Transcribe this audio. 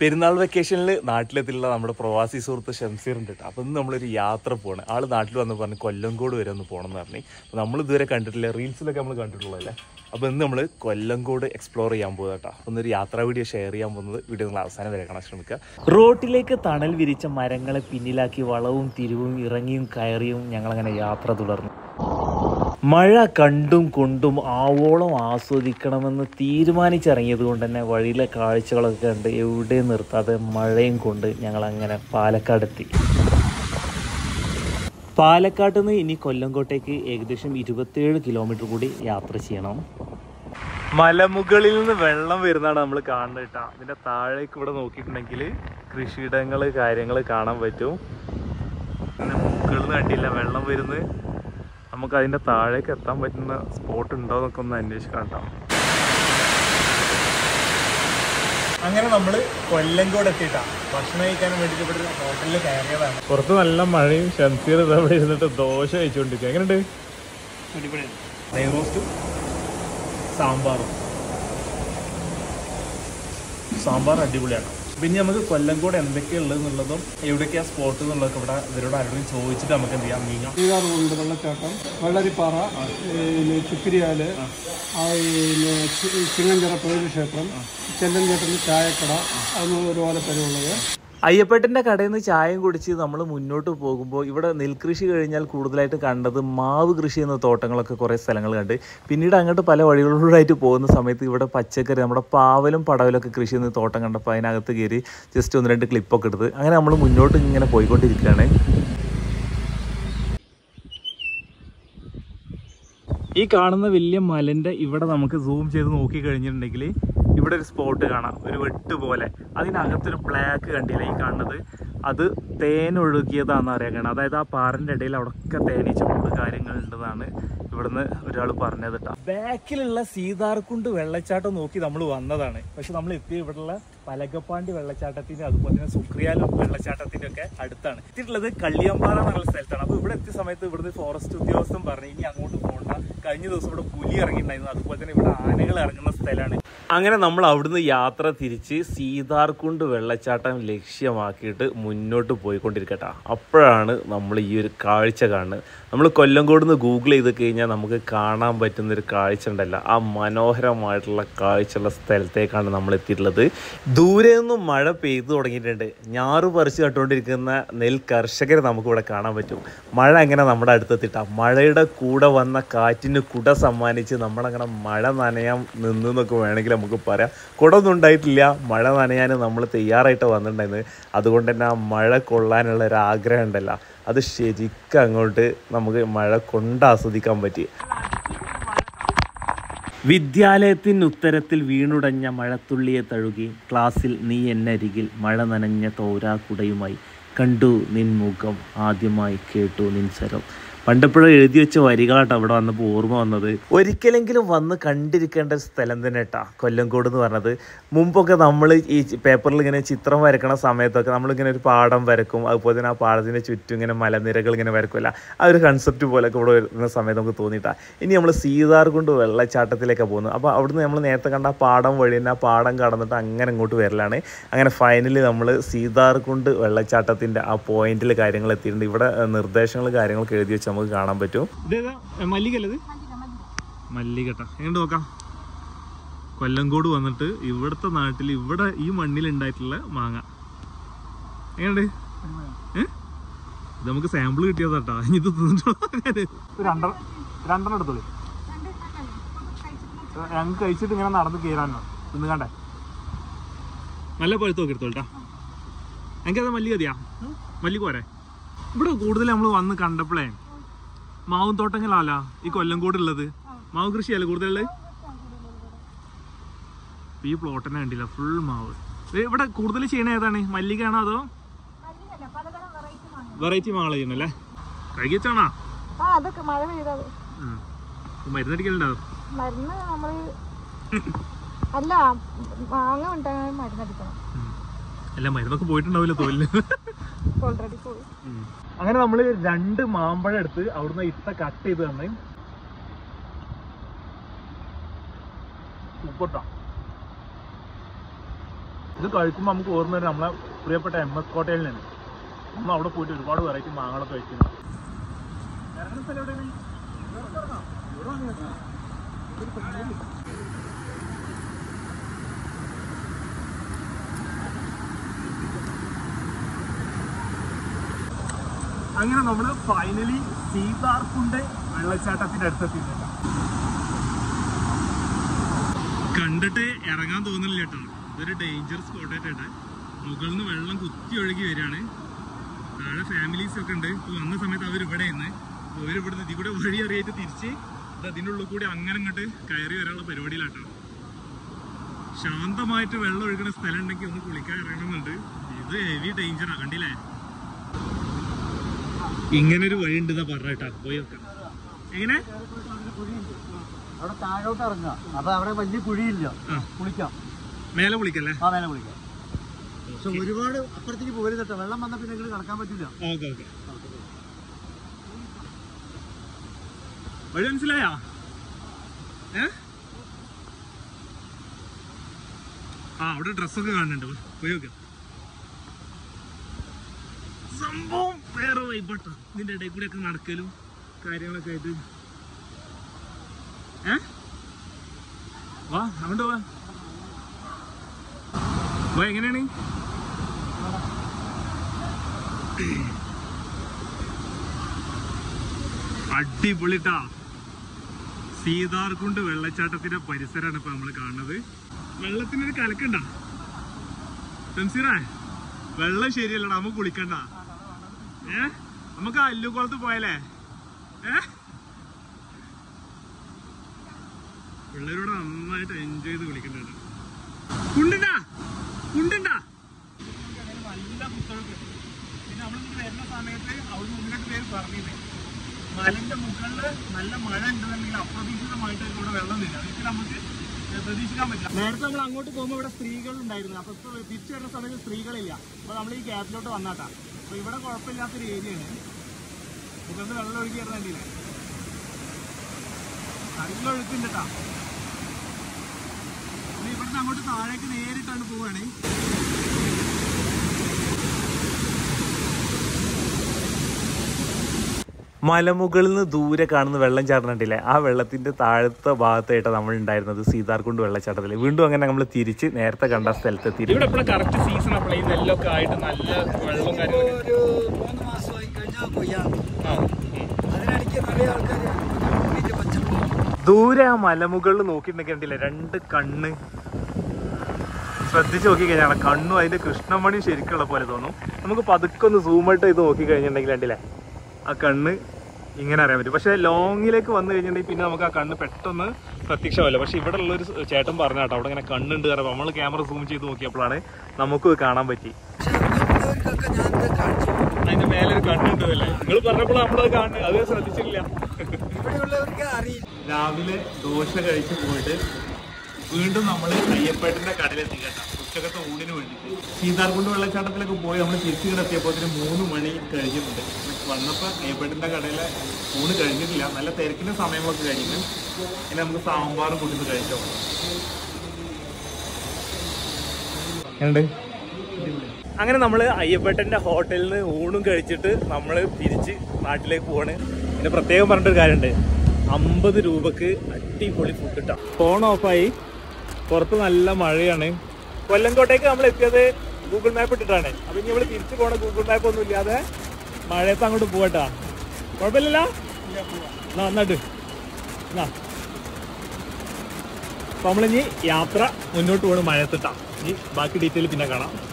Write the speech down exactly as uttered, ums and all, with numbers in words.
പെരുന്നാൾ വെക്കേഷനിൽ നാട്ടിലെത്തിയുള്ള നമ്മുടെ പ്രവാസി സുഹൃത്ത് ഷംസീർ ഉണ്ട് കേട്ടോ. അപ്പം ഇന്ന് നമ്മളൊരു യാത്ര പോകണം. ആൾ നാട്ടിൽ വന്ന് പറഞ്ഞ് കൊല്ലങ്കോട് വരെ ഒന്ന് പോകണം എന്ന് പറഞ്ഞു. അപ്പോൾ നമ്മൾ ഇതുവരെ കണ്ടിട്ടില്ല, റീൽസിലൊക്കെ നമ്മൾ കണ്ടിട്ടുള്ളതല്ലേ. അപ്പോൾ ഇന്ന് നമ്മൾ കൊല്ലങ്കോട് എക്സ്പ്ലോർ ചെയ്യാൻ പോകുക കേട്ടോ. അപ്പോൾ ഇന്നൊരു യാത്രാ വീഡിയോ ഷെയർ ചെയ്യാൻ പോകുന്നത് വീഡിയോ നിങ്ങൾ അവസാനം വരെ കാണാൻ ശ്രമിക്കുക. റോട്ടിലേക്ക് തണൽ വിരിച്ച മരങ്ങളെ പിന്നിലാക്കി വളവും തിരിവും ഇറങ്ങിയും കയറിയും ഞങ്ങളങ്ങനെ യാത്ര തുടർന്നു. മഴ കണ്ടും കൊണ്ടും ആവോളം ആസ്വദിക്കണമെന്ന് തീരുമാനിച്ചിറങ്ങിയത് കൊണ്ട് തന്നെ വഴിയിലെ കാഴ്ചകളൊക്കെ കണ്ട് എവിടെയും നിർത്താതെ മഴയും കൊണ്ട് ഞങ്ങളങ്ങനെ പാലക്കാടെത്തി. പാലക്കാട്ട് നിന്ന് ഇനി കൊല്ലങ്കോട്ടേക്ക് ഏകദേശം ഇരുപത്തിയേഴ് കിലോമീറ്റർ കൂടി യാത്ര ചെയ്യണം. മലമുകളിൽ നിന്ന് വെള്ളം വരുന്നതാണ് നമ്മൾ കാണുന്നത് കേട്ടോ. അതിൻ്റെ താഴേക്ക് ഇവിടെ നോക്കിയിട്ടുണ്ടെങ്കിൽ കൃഷിയിടങ്ങൾ കാര്യങ്ങൾ കാണാൻ പറ്റും. പിന്നെ മുകളിൽ നിന്ന് കണ്ടില്ല വെള്ളം വരുന്നത്. നമുക്ക് അതിൻ്റെ താഴേക്ക് എത്താൻ പറ്റുന്ന സ്പോട്ട് ഉണ്ടോ എന്നൊക്കെ ഒന്ന് അന്വേഷിക്കാം കേട്ടോ. അങ്ങനെ നമ്മൾ കൊല്ലങ്കോട് എത്തിയിട്ടാണ് ഭക്ഷണം കഴിക്കാനും വേണ്ടിയിട്ട് ഇവിടെ ഹോട്ടലിൽ കയറിയതാണ്. പുറത്ത് നല്ല മഴയും ഷംസീർ ഇവിടെ ഇരുന്നിട്ട് ദോശ കഴിച്ചുകൊണ്ടിരിക്കുക. എങ്ങനെയുണ്ട്? നെയ് റോസ്റ്റും സാമ്പാറും. സാമ്പാർ അടിപൊളിയാണ്. പിന്നെ നമുക്ക് കൊല്ലങ്കോട് എന്തൊക്കെയുള്ളത് എന്നുള്ളതും എവിടെയൊക്കെയാണ് സ്പോട്ട് എന്നുള്ളതൊക്കെ ഇവിടെ ഇവരോട് ആരോടും ചോദിച്ചിട്ട് നമുക്ക് എന്ത് ചെയ്യാം നീങ്ങാം. ശ്രീകാറുണ്ട് വെള്ളച്ചാട്ടം, വെള്ളരിപ്പാറ, ചുക്കിരിയാല്, ചിങ്ങഞ്ചിറ തൊഴിൽ ക്ഷേത്രം, ചെല്ലഞ്ചേട്ടന് ചായക്കട, അതൊന്നും ഒരുപോലെ പേരുള്ളത്. അയ്യപ്പേട്ടൻ്റെ കടയിൽ നിന്ന് ചായയും കുടിച്ച് നമ്മൾ മുന്നോട്ട് പോകുമ്പോൾ ഇവിടെ നെൽകൃഷി കഴിഞ്ഞാൽ കൂടുതലായിട്ട് കണ്ടത് മാവ് കൃഷി എന്ന തോട്ടങ്ങളൊക്കെ കുറേ സ്ഥലങ്ങൾ കണ്ട്. പിന്നീട് അങ്ങോട്ട് പല വഴികളിലൂടെയായിട്ട് പോകുന്ന സമയത്ത് ഇവിടെ പച്ചക്കറി നമ്മുടെ പാവലും പടവലൊക്കെ കൃഷി ചെയ്യുന്ന തോട്ടം കണ്ടപ്പോൾ അതിനകത്ത് കയറി ജസ്റ്റ് ഒന്ന് രണ്ട് ക്ലിപ്പൊക്കെ എടുത്ത് അങ്ങനെ നമ്മൾ മുന്നോട്ട് ഇങ്ങനെ പോയിക്കൊണ്ടിരിക്കുകയാണ്. ഈ കാണുന്ന വലിയ മലൻ്റെ ഇവിടെ നമുക്ക് സൂം ചെയ്ത് നോക്കി കഴിഞ്ഞിട്ടുണ്ടെങ്കിൽ ഇവിടെ ഒരു സ്പോട്ട് കാണാം, ഒരു വെട്ട് പോലെ. അതിനകത്തൊരു ബ്ലാക്ക് കണ്ടില്ല ഈ കാണുന്നത്, അത് തേനൊഴുകിയതാണെന്ന് അറിയാൻ. അതായത് ആ പാറിൻ്റെ ഇടയിൽ അവിടെയൊക്കെ തേനീച്ച കൂട് കാര്യങ്ങളുണ്ടെന്നാണ് ഇവിടുന്ന് ഒരാൾ പറഞ്ഞത് കേട്ടോ. ബാക്കിലുള്ള സീതാർകുണ്ട് വെള്ളച്ചാട്ടം നോക്കി നമ്മൾ വന്നതാണ്. പക്ഷെ നമ്മൾ എത്തിയ ഇവിടെയുള്ള പലകപ്പാണ്ടി വെള്ളച്ചാട്ടത്തിൻ്റെ അതുപോലെ തന്നെ സുക്രിയാലും വെള്ളച്ചാട്ടത്തിൻ്റെ ഒക്കെ അടുത്താണ്. എത്തിയിട്ടുള്ളത് കള്ളിയമ്പാറ എന്നുള്ള സ്ഥലത്താണ്. അപ്പോൾ ഇവിടെ എത്തിയ സമയത്ത് ഇവിടുന്ന് ഫോറസ്റ്റ് ഉദ്യോഗസ്ഥൻ പറഞ്ഞു ഇനി അങ്ങോട്ട് പോകണ്ട, കഴിഞ്ഞ ദിവസം ഇവിടെ പുലി ഇറങ്ങിയിട്ടുണ്ടായിരുന്നു, അതുപോലെ തന്നെ ഇവിടെ ആനകൾ ഇറങ്ങുന്ന സ്ഥലമാണ്. അങ്ങനെ നമ്മൾ അവിടുന്ന് യാത്ര തിരിച്ച് സീതാർകുണ്ട് വെള്ളച്ചാട്ടം ലക്ഷ്യമാക്കിയിട്ട് മുന്നോട്ട് പോയിക്കൊണ്ടിരിക്കട്ടെ. അപ്പോഴാണ് നമ്മൾ ഈ ഒരു കാഴ്ച കാണുന്നത്. നമ്മൾ കൊല്ലങ്കോട് നിന്ന് ഗൂഗിൾ ചെയ്ത് കഴിഞ്ഞാൽ നമുക്ക് കാണാൻ പറ്റുന്നൊരു കാഴ്ച ഉണ്ടല്ലോ, ആ മനോഹരമായിട്ടുള്ള കാഴ്ചയുള്ള സ്ഥലത്തേക്കാണ് നമ്മൾ എത്തിയിട്ടുള്ളത്. ദൂരെ നിന്നും മഴ പെയ്തു തുടങ്ങിയിട്ടുണ്ട്. ഞാറ് പറിച്ച് നട്ടുകൊണ്ടിരിക്കുന്ന നെൽ കർഷകരെ നമുക്കിവിടെ കാണാൻ പറ്റും. മഴ അങ്ങനെ നമ്മുടെ അടുത്തെത്തിട്ടാ. മഴയുടെ കൂടെ വന്ന കാറ്റിന് കുട സമ്മാനിച്ച് നമ്മളങ്ങനെ മഴ നനയാൻ നിന്നു എന്നൊക്കെ വേണമെങ്കിൽ നമുക്ക് പറയാം. കുടൊന്നും ഉണ്ടായിട്ടില്ല, മഴ നനയാൻ നമ്മൾ തയ്യാറായിട്ട് വന്നിട്ടുണ്ടായിരുന്നു. അതുകൊണ്ട് തന്നെ ആ മഴ കൊള്ളാനുള്ള ഒരു ആഗ്രഹം ഉണ്ടല്ലോ, അത് ശരിക്കും അങ്ങോട്ട് നമുക്ക് മഴ കൊണ്ട് ആസ്വദിക്കാൻ പറ്റി. വിദ്യാലയത്തിന് ഉത്തരത്തിൽ വീണുടഞ്ഞ മഴത്തുള്ളിയെ തഴുകി ക്ലാസ്സിൽ നീ എന്നരികിൽ മഴ നനഞ്ഞ തോരാക്കുടയുമായി കണ്ടു നിൻ മുഖം ആദ്യമായി കേട്ടു നിൻ സ്വരം. പണ്ടെപ്പോഴും എഴുതി വെച്ച വരികളാട്ടോ അവിടെ വന്നപ്പോൾ ഓർമ്മ വന്നത്. ഒരിക്കലെങ്കിലും വന്ന് കണ്ടിരിക്കേണ്ട ഒരു സ്ഥലം തന്നെ കേട്ടാ കൊല്ലങ്കോട് എന്ന് പറഞ്ഞത്. മുമ്പൊക്കെ നമ്മൾ ഈ പേപ്പറിൽ ഇങ്ങനെ ചിത്രം വരക്കണ സമയത്തൊക്കെ നമ്മളിങ്ങനെ ഒരു പാടം വരക്കും, അതുപോലെ തന്നെ ആ പാടത്തിൻ്റെ ചുറ്റും ഇങ്ങനെ മലനിരകൾ ഇങ്ങനെ വരക്കുമല്ല, ആ ഒരു കൺസെപ്റ്റ് പോലെയൊക്കെ ഇവിടെ വരുന്ന സമയത്ത് നമുക്ക് തോന്നിയിട്ടാ. ഇനി നമ്മൾ സീതാർകുണ്ട് വെള്ളച്ചാട്ടത്തിലേക്കാണ് പോകുന്നത്. അപ്പോൾ അവിടുന്ന് നമ്മൾ നേരത്തെ കണ്ട ആ പാടം വഴി തന്നെ ആ പാടം കടന്നിട്ട് അങ്ങനെ ഇങ്ങോട്ട് വരലാണ്. അങ്ങനെ ഫൈനലി നമ്മൾ സീതാർകുണ്ട് വെള്ളച്ചാട്ടത്തിൻ്റെ ആ പോയിന്റിൽ കാര്യങ്ങൾ എത്തിയിട്ടുണ്ട്. ഇവിടെ നിർദ്ദേശങ്ങൾ കാര്യങ്ങളൊക്കെ എഴുതി വെച്ച് നമുക്ക് കാണാൻ പറ്റും. ഇതേതാ മല്ലികല്ലത്? മല്ലികട്ട എങ്ങോട്ട് നോക്കാം. കൊല്ലങ്കോട് വന്നിട്ട് ഇവിടുത്തെ നാട്ടിൽ ഇവിടെ ഈ മണ്ണിൽ ഉണ്ടായിട്ടുള്ള മാങ്ങ എങ്ങനെയുണ്ട്? ഏഹ് ഇത് നമുക്ക് സാമ്പിൾ കിട്ടിയതാട്ടാ. ഇനി ഇത് തിന്നിട്ടോ രണ്ടെണ്ണം എടുത്തോളൂ. ഞങ്ങൾക്ക് കഴിച്ചിട്ട് ഇങ്ങനെ നടന്ന് കയറാനോ തിന്നു കണ്ടേ. നല്ല പഴുത്ത് നോക്കി എടുത്തോട്ടാ. എനിക്കത് മല്ലിക മതിയാ, മല്ലിക പോരെ. ഇവിടെ കൂടുതൽ നമ്മൾ വന്ന് കണ്ടപ്പോഴേ മാവും തോട്ടങ്ങളല്ല ഈ കൊല്ലങ്കോട് ഉള്ളത്, മാവ് കൃഷിയല്ലേ കൂടുതലുള്ളത്. ഈ പ്ലോട്ട് തന്നെ കണ്ടില്ല, ഫുൾ മാവ്. ഇവിടെ കൂടുതൽ ചെയ്യണ ഏതാണ്? മല്ലികയാണോ അതോ വെറൈറ്റി മാങ്ങ ചെയ്യണല്ലേ? കഴിച്ചാണോ? മരുന്നടിക്കലുണ്ടോ? അല്ല മരുന്നൊക്കെ പോയിട്ടുണ്ടാവില്ല തോലിന്. അങ്ങനെ നമ്മള് രണ്ട് മാമ്പഴം എടുത്ത് അവിടുന്ന് ഇട്ട കട്ട് ചെയ്ത് തന്നെ സൂപ്പർട്ടാ. ഇത് കഴിക്കുമ്പോൾ നമുക്ക് ഓർമ്മ വരും നമ്മളെ പ്രിയപ്പെട്ട എം എസ് കോട്ടയിൽ നിന്ന്. നമ്മൾ അവിടെ പോയിട്ട് ഒരുപാട് വെറൈറ്റി മാങ്ങകളൊക്കെ കഴിക്കുന്നു. ഇറങ്ങുന്ന സ്ഥലം എവിടെയാണ്? അങ്ങനെ നമ്മൾ ഫൈനലി സീതാർകുണ്ട് വെള്ളച്ചാട്ടത്തിന്റെ അടുത്തെത്തിയിട്ടുണ്ട്. കണ്ടിട്ട് ഇറങ്ങാൻ തോന്നുന്നില്ല കേട്ടോ. ഇതൊരു ഡേഞ്ചർ സ്പോട്ടായിട്ടാണ്. മുകളിൽ നിന്ന് വെള്ളം കുത്തി ഒഴുകി വരികയാണ്. താഴെ ഫാമിലീസ് ഒക്കെ ഉണ്ട്. ഇപ്പോൾ വന്ന സമയത്ത് അവർ ഇവിടെ നിന്ന് അവർ ഇവിടുന്ന് ഇതിൽ കൂടെ വഴി അറിയായിട്ട് തിരിച്ച് അതിൻ്റെ ഉള്ളിൽ കൂടി അങ്ങനെ ഇങ്ങോട്ട് കയറി വരാനുള്ള പരിപാടിയിലാട്ടോ. ശാന്തമായിട്ട് വെള്ളം ഒഴുകുന്ന സ്ഥലം ഉണ്ടെങ്കിൽ ഒന്ന് കുളിക്കാൻ ഇറങ്ങുന്നുണ്ട്. ഇത് ഹെവി ഡേഞ്ചറാണ്. കണ്ടില്ലേ? ഇങ്ങനൊരു വഴി ഉണ്ട് എന്നാ പറഞ്ഞേട്ടാ. പോയി നോക്കാം. എങ്ങനെ അവിടെ താഴോട്ട് ഇറങ്ങാം. അപ്പൊ അവിടെ വലിയ കുഴിയില്ല, കുളിക്കാം. മേലെ കുളിക്കല്ലേ? ആ മേലെ കുളിക്കാം. പക്ഷെ ഒരുപാട് അപ്പുറത്തേക്ക് പോരുന്നട്ടോ. വെള്ളം വന്ന പിന്നെ നിങ്ങൾ നടക്കാൻ പറ്റില്ല. Okay okay. വഴി മനസ്സിലായാ? ഏ ആ അവിടെ ഡ്രസ്സൊക്കെ കാണുന്നുണ്ട്. പോയി നോക്കാം. സംഭവം വേറെ വൈബട്ടോ. ഇതിന്റെ ഇടയിൽ കൂടെ ഒക്കെ നടക്കലും കാര്യങ്ങളൊക്കെ ആയിട്ട്. ഏ വാ അങ്ങോട്ട് വാ. വാ എങ്ങനെയാണ്? അടിപൊളിട്ടാ. സീതാർകുണ്ട് വെള്ളച്ചാട്ടത്തിന്റെ പരിസരമാണ് ഇപ്പൊ നമ്മൾ കാണുന്നത്. വെള്ളത്തിനൊരു കലക്കുണ്ട തൻസീറേ? വെള്ളം ശരിയല്ലടാ, നമുക്ക് കുളിക്കണ്ട. ഏ നമുക്ക് അല്ലുകുളത്ത് പോയാലേ? ഏ പിള്ളേരോട് നന്നായിട്ട് എൻജോയ് ചെയ്ത് കുളിക്കണ്ട. കുണ്ടുണ്ടാ കുണ്ടുണ്ടാ നല്ല പുസ്തകമൊക്കെ. പിന്നെ നമ്മളിങ്ങനെ വരുന്ന സമയത്ത് അവിടെ മുന്നിട്ട് പേര് പറഞ്ഞില്ലേ, മലന്റെ മുകളില് നല്ല മഴ ഉണ്ടെന്നുണ്ടെങ്കിൽ അപ്രതീക്ഷിതമായിട്ട് ഇവിടെ വെള്ളം വരിക. അതൊക്കെ നമുക്ക് പ്രതീക്ഷിക്കാൻ പറ്റില്ല. നേരത്തെ നമ്മൾ അങ്ങോട്ട് പോകുമ്പോൾ ഇവിടെ സ്ത്രീകൾ ഉണ്ടായിരുന്നു. അപ്പൊ തിരിച്ചു വരുന്ന സമയത്ത് സ്ത്രീകളില്ല. അപ്പൊ നമ്മൾ ഈ ഗ്യാപ്പിലോട്ട് വന്നാട്ടാ. അപ്പൊ ഇവിടെ കുഴപ്പമില്ലാത്തൊരു ഏരിയയാണ്. മുകളിൽ വെള്ളം ഒഴുകി ഇറങ്ങണ്ടില്ലേ? നല്ല ഒഴുക്കുണ്ട് കേട്ടാ. ഇവിടുന്ന് അങ്ങോട്ട് താഴേക്ക് നേരിട്ടാണ് പോവുകയാണ്. മലമുകളിൽ നിന്ന് ദൂരെ കാണുന്ന വെള്ളം ചാടുന്നുണ്ടില്ലേ? ആ വെള്ളത്തിന്റെ താഴത്തെ ഭാഗത്തായിട്ടാണ് നമ്മൾ ഉണ്ടായിരുന്നത് സീതാർകുണ്ട് വെള്ളച്ചാട്ടത്തിൽ. വീണ്ടും അങ്ങനെ നമ്മൾ തിരിച്ച് നേരത്തെ കണ്ട സ്ഥലത്തെത്തി. ഇവിടെ എപ്പോഴും കറക്റ്റ് സീസൺ അപ്പോൾ ഈ നെല്ലൊക്കെ ആയിട്ട് നല്ല വെള്ളം കാര്യങ്ങളൊക്കെ. ദൂരെ ആ മലമുകളിൽ നോക്കിയിട്ടുണ്ടെങ്കിൽ കണ്ടില്ലേ രണ്ട് കണ്ണ്. ശ്രദ്ധിച്ച് നോക്കി കഴിഞ്ഞാൽ കണ്ണും അതിന്റെ കൃഷ്ണമണി ശരിക്കുള്ള പോലെ തോന്നും. നമുക്ക് പതുക്കെ ഒന്ന് സൂമൗട്ട് ചെയ്ത് നോക്കി കഴിഞ്ഞിട്ടുണ്ടെങ്കിൽ കണ്ടില്ലേ ആ കണ്ണ് ഇങ്ങനെ അറിയാൻ പറ്റും. പക്ഷെ ലോങ്ങിലേക്ക് വന്നു കഴിഞ്ഞിട്ടുണ്ടെങ്കിൽ പിന്നെ നമുക്ക് ആ കണ്ണ് പെട്ടെന്ന് പ്രത്യക്ഷമല്ല. പക്ഷെ ഇവിടെ ഉള്ളൊരു ചേട്ടൻ പറഞ്ഞ കേട്ടോ അവിടെ ഇങ്ങനെ കണ്ണുണ്ട് കാരണം നമ്മൾ ക്യാമറ സൂം ചെയ്ത് നോക്കിയപ്പോഴാണ് നമുക്ക് കാണാൻ പറ്റി. അതിന്റെ മേലൊരു കണ്ണുണ്ടല്ലേ? നിങ്ങൾ പറഞ്ഞപ്പോൾ നമ്മളത് കാണുന്നത് അത് ശ്രദ്ധിച്ചില്ല. രാവിലെ ദോശ കഴിച്ച് പോയിട്ട് വീണ്ടും നമ്മൾ അയ്യപ്പേട്ടന്റെ കടയിലെത്തി കേട്ടോ, ഉച്ചക്കത്തെ ഊണിന് വേണ്ടിയിട്ട്. സീതാർകുണ്ട് വെള്ളച്ചാട്ടത്തിലൊക്കെ പോയി നമ്മൾ തിരിച്ചു കിടത്തിയപ്പോൾ മൂന്ന് മണി കഴിഞ്ഞിട്ടുണ്ട്. വന്നപ്പോൾ അയ്യപ്പേട്ടന്റെ കടയിലെ ഊണ് കഴിഞ്ഞിട്ടില്ല. നല്ല തിരക്കിന്റെ സമയങ്ങളൊക്കെ കഴിഞ്ഞു. ഇനി നമുക്ക് സാമ്പാറും കൂട്ടിട്ട് കഴിച്ചോ. അങ്ങനെ നമ്മൾ അയ്യപ്പേട്ടന്റെ ഹോട്ടലിൽ നിന്ന് ഊണും കഴിച്ചിട്ട് നമ്മൾ തിരിച്ച് നാട്ടിലേക്ക് പോവാണ്. പിന്നെ പ്രത്യേകം പറഞ്ഞിട്ടൊരു കാര്യമുണ്ട്, അമ്പത് രൂപക്ക് അടിപൊളി ഫുഡ് കിട്ടാം. ഫോൺ ഓഫായി, പുറത്ത് നല്ല മഴയാണ്. കൊല്ലംകോട്ടേക്ക് നമ്മൾ എത്തിയത് ഗൂഗിൾ മാപ്പ് ഇട്ടിട്ടാണ്. അപ്പൊ ഇനി നമ്മൾ തിരിച്ചു പോകണ ഗൂഗിൾ മാപ്പ് ഒന്നും ഇല്ലാതെ മഴയത്ത് അങ്ങോട്ട് പോകട്ടാ. കുഴപ്പമില്ലല്ലോ, നന്നായിട്ട് എന്നാ അപ്പൊ നമ്മളിനി യാത്ര മുന്നോട്ട് പോകണം മഴയത്തിട്ടാ. ഇനി ബാക്കി ഡീറ്റെയിൽ പിന്നെ കാണാം.